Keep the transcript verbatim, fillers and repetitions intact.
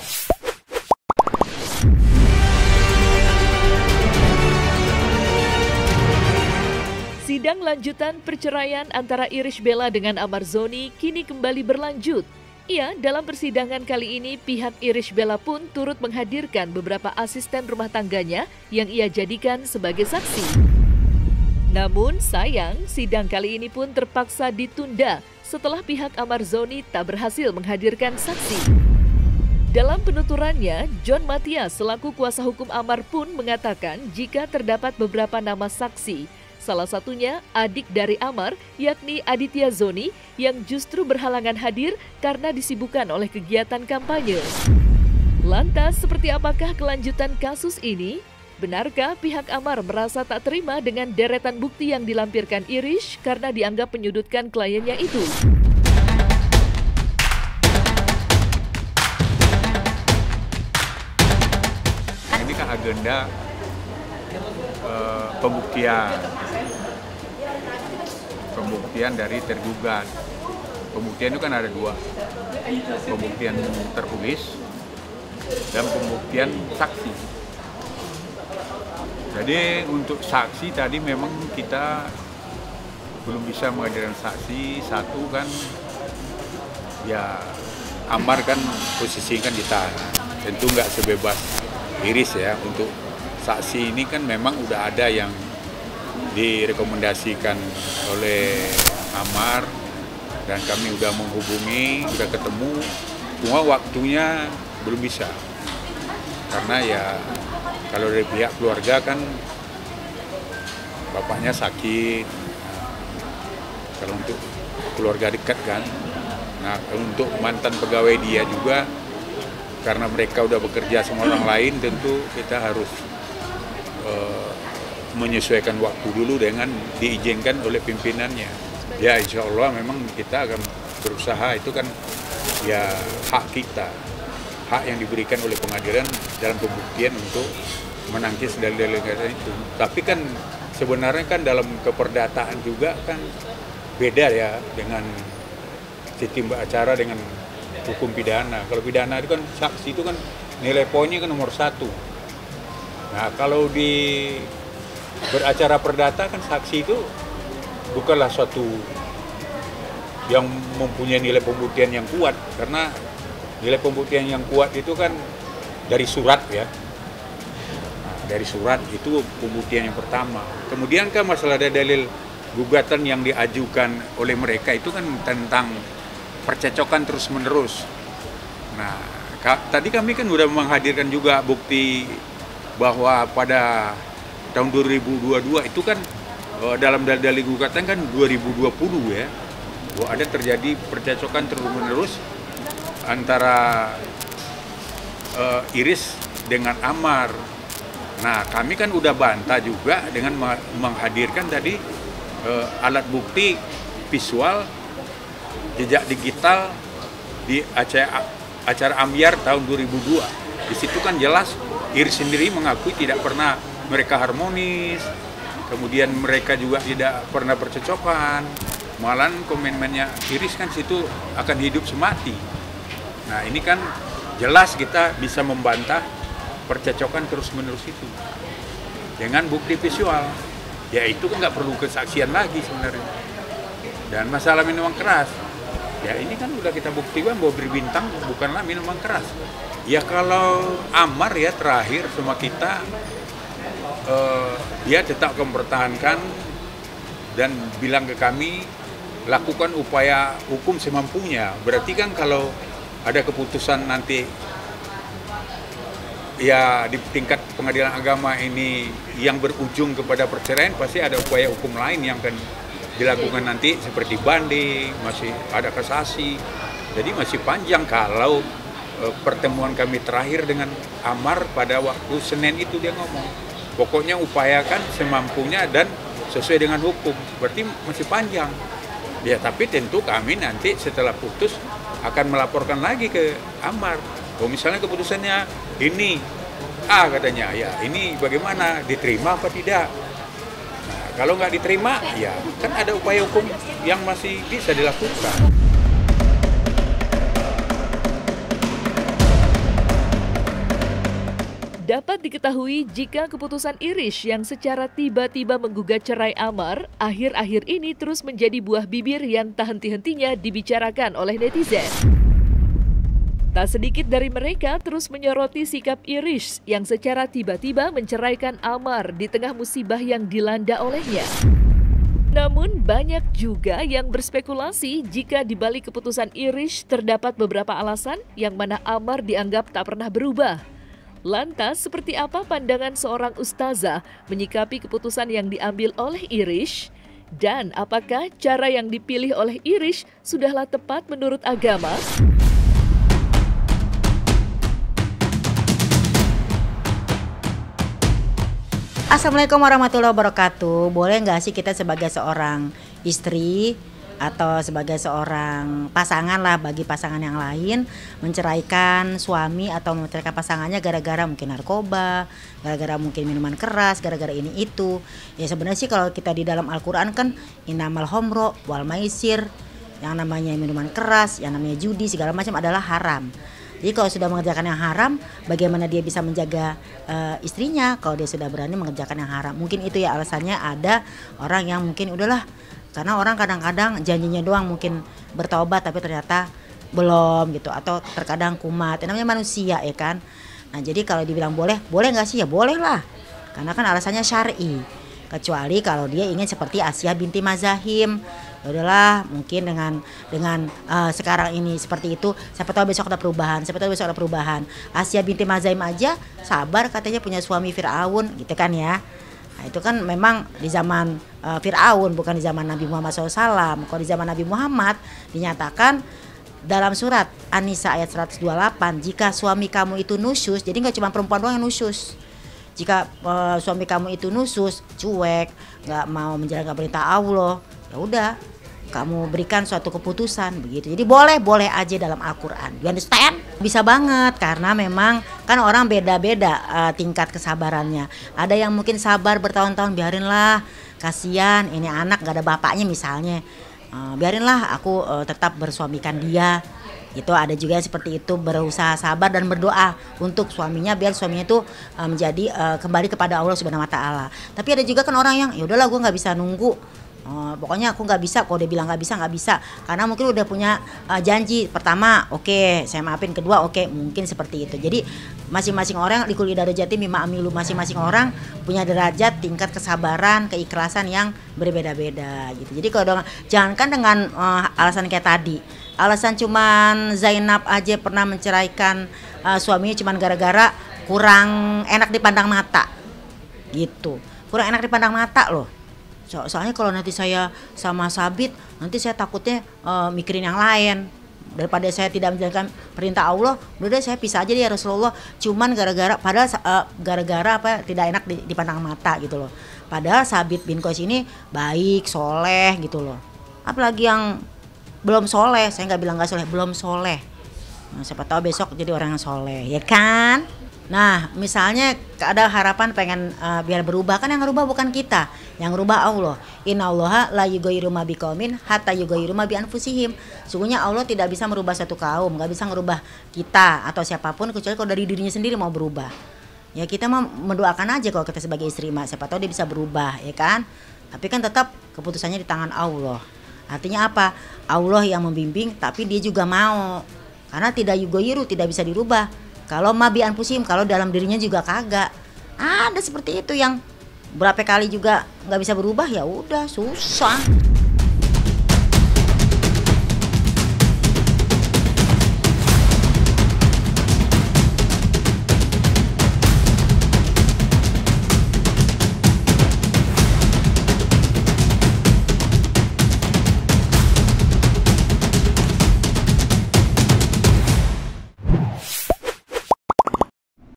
Sidang lanjutan perceraian antara Irish Bella dengan Amar Zoni kini kembali berlanjut. Iya, dalam persidangan kali ini pihak Irish Bella pun turut menghadirkan beberapa asisten rumah tangganya yang ia jadikan sebagai saksi. Namun sayang, sidang kali ini pun terpaksa ditunda setelah pihak Amar Zoni tak berhasil menghadirkan saksi. Dalam penuturannya, John Matias selaku kuasa hukum Amar pun mengatakan jika terdapat beberapa nama saksi, salah satunya adik dari Amar, yakni Aditya Zoni, yang justru berhalangan hadir karena disibukkan oleh kegiatan kampanye. Lantas, seperti apakah kelanjutan kasus ini? Benarkah pihak Amar merasa tak terima dengan deretan bukti yang dilampirkan Irish karena dianggap menyudutkan kliennya itu? Ini kan agenda uh, pembuktian. Pembuktian dari tergugat. Pembuktian itu kan ada dua, pembuktian tertulis dan pembuktian saksi. Jadi untuk saksi tadi memang kita belum bisa menghadirkan saksi. Satu kan ya Amar kan posisi kan ditahan, tentu nggak sebebas Irish ya. Untuk saksi ini kan memang udah ada yang direkomendasikan oleh Amar dan kami udah menghubungi, udah ketemu, cuma waktunya belum bisa karena ya kalau dari pihak keluarga kan bapaknya sakit, kalau untuk keluarga dekat kan, nah untuk mantan pegawai dia juga karena mereka udah bekerja sama orang lain, tentu kita harus uh, menyesuaikan waktu dulu dengan diizinkan oleh pimpinannya. Ya insya Allah memang kita akan berusaha, itu kan ya hak kita, hak yang diberikan oleh pengadilan dalam pembuktian untuk menangkis dalil-dalil itu. Tapi kan sebenarnya kan dalam keperdataan juga kan beda ya dengan sistem acara dengan hukum pidana. Kalau pidana itu kan saksi itu kan nilai poinnya kan nomor satu. Nah kalau di beracara perdata kan saksi itu bukanlah suatu yang mempunyai nilai pembuktian yang kuat, karena nilai pembuktian yang kuat itu kan dari surat ya. Nah, dari surat itu pembuktian yang pertama. Kemudian kan masalah dalil gugatan yang diajukan oleh mereka itu kan tentang percecokan terus-menerus. Nah, tadi kami kan sudah menghadirkan juga bukti bahwa pada tahun dua ribu dua puluh dua itu kan dalam dalil gugatan kan dua ribu dua puluh ya, bahwa ada terjadi percecokan terus-menerus antara uh, Irish dengan Amar. Nah, kami kan udah bantah juga dengan menghadirkan tadi uh, alat bukti visual jejak digital di acara acara Ambyar tahun dua ribu dua. Di situ kan jelas Irish sendiri mengakui tidak pernah mereka harmonis, kemudian mereka juga tidak pernah percecokan, malahan komitmennya Irish kan situ akan hidup semati. Nah ini kan jelas kita bisa membantah percecokan terus-menerus itu dengan bukti visual, ya itu kan nggak perlu kesaksian lagi sebenarnya. Dan masalah minuman keras, ya ini kan udah kita buktikan bahwa berbintang bukanlah minuman keras. Ya kalau Amar ya terakhir sama kita, Uh, dia tetap akan mempertahankan dan bilang ke kami lakukan upaya hukum semampunya. Berarti kan kalau ada keputusan nanti ya di tingkat pengadilan agama ini yang berujung kepada perceraian, pasti ada upaya hukum lain yang akan dilakukan nanti seperti banding, masih ada kasasi. Jadi masih panjang. Kalau uh, pertemuan kami terakhir dengan Amar pada waktu Senin itu dia ngomong, pokoknya upayakan semampunya dan sesuai dengan hukum. Berarti masih panjang. Ya tapi tentu kami nanti setelah putus akan melaporkan lagi ke Amar. Kalau misalnya keputusannya ini A katanya, ya ini bagaimana, diterima apa tidak? Nah, kalau nggak diterima, ya kan ada upaya hukum yang masih bisa dilakukan. Dapat diketahui jika keputusan Irish yang secara tiba-tiba menggugat cerai Amar akhir-akhir ini terus menjadi buah bibir yang tak henti-hentinya dibicarakan oleh netizen. Tak sedikit dari mereka terus menyoroti sikap Irish yang secara tiba-tiba menceraikan Amar di tengah musibah yang dilanda olehnya. Namun banyak juga yang berspekulasi jika di balik keputusan Irish terdapat beberapa alasan yang mana Amar dianggap tak pernah berubah. Lantas, seperti apa pandangan seorang ustazah menyikapi keputusan yang diambil oleh Irish? Dan apakah cara yang dipilih oleh Irish sudahlah tepat menurut agama? Assalamualaikum warahmatullahi wabarakatuh. Boleh nggak sih kita sebagai seorang istri atau sebagai seorang pasangan lah, bagi pasangan yang lain menceraikan suami atau menceraikan pasangannya gara-gara mungkin narkoba, gara-gara mungkin minuman keras, gara-gara ini itu. Ya sebenarnya sih kalau kita di dalam Al-Quran kan innamal homro wal maisir, yang namanya minuman keras, yang namanya judi segala macam adalah haram. Jadi kalau sudah mengerjakan yang haram, bagaimana dia bisa menjaga uh, istrinya kalau dia sudah berani mengerjakan yang haram? Mungkin itu ya alasannya ada orang yang mungkin udahlah, karena orang kadang-kadang janjinya doang mungkin bertobat tapi ternyata belum gitu, atau terkadang kumat. Yang namanya manusia ya kan. Nah jadi kalau dibilang boleh, boleh nggak sih? Ya boleh lah, karena kan alasannya syar'i. Kecuali kalau dia ingin seperti Asia binti Mazahim, ya udahlah mungkin dengan dengan uh, sekarang ini seperti itu, siapa tahu besok ada perubahan, siapa tahu besok ada perubahan. Asia binti Mazahim aja sabar katanya punya suami Fir'aun gitu kan ya. Nah, itu kan memang di zaman uh, Fir'aun, bukan di zaman Nabi Muhammad shallallahu alaihi wasallam. Kalau di zaman Nabi Muhammad dinyatakan dalam surat An-Nisa ayat seratus dua puluh delapan, jika suami kamu itu nusyus, jadi nggak cuma perempuan doang yang nusyus. Jika uh, suami kamu itu nusyus, cuek, nggak mau menjalankan perintah Allah, ya udah kamu berikan suatu keputusan begitu. Jadi boleh boleh aja dalam Al-Quran. You understand? Bisa banget karena memang kan orang beda-beda uh, tingkat kesabarannya. Ada yang mungkin sabar bertahun-tahun, biarinlah, kasihan ini anak gak ada bapaknya misalnya. Uh, biarinlah aku uh, tetap bersuamikan dia. Itu ada juga yang seperti itu, berusaha sabar dan berdoa untuk suaminya biar suaminya itu uh, menjadi uh, kembali kepada Allah Subhanahu wa taala. Tapi ada juga kan orang yang ya udahlah gue nggak bisa nunggu. Oh, pokoknya aku nggak bisa, kalau dia bilang nggak bisa nggak bisa karena mungkin udah punya uh, janji pertama, oke okay, saya maafin, kedua oke okay, mungkin seperti itu. Jadi masing-masing orang di kulli darajatin mimma amilu, masing-masing orang punya derajat tingkat kesabaran, keikhlasan yang berbeda-beda gitu. Jadi kalau jangankan dengan uh, alasan kayak tadi, alasan cuman Zainab aja pernah menceraikan uh, suaminya cuman gara-gara kurang enak dipandang mata gitu, kurang enak dipandang mata loh. So, soalnya kalau nanti saya sama Sabit, nanti saya takutnya uh, mikirin yang lain. Daripada saya tidak menjalankan perintah Allah, udah deh saya pisah aja deh ya Rasulullah. Cuman gara-gara, padahal uh, gara-gara apa tidak enak dipandang mata gitu loh. Padahal Sabit bin Qais ini baik, soleh gitu loh. Apalagi yang belum soleh, saya nggak bilang nggak soleh, belum soleh. Nah, siapa tahu besok jadi orang yang soleh, ya kan? Nah, misalnya ada harapan pengen uh, biar berubah, kan yang berubah bukan kita, yang berubah Allah. Innallaha la yughayyiru ma biqaumin hatta yughayyiru ma bi anfusihim. Sungguhnya Allah tidak bisa merubah satu kaum, nggak bisa merubah kita atau siapapun kecuali kalau dari dirinya sendiri mau berubah. Ya kita mah mendoakan aja kalau kita sebagai istri mah, siapa tahu dia bisa berubah, ya kan? Tapi kan tetap keputusannya di tangan Allah. Artinya apa? Allah yang membimbing, tapi dia juga mau. Karena tidak yughayyiru, tidak bisa dirubah. Kalau mabi anfusim, kalau dalam dirinya juga kagak. Ada seperti itu yang berapa kali juga nggak bisa berubah, ya udah susah.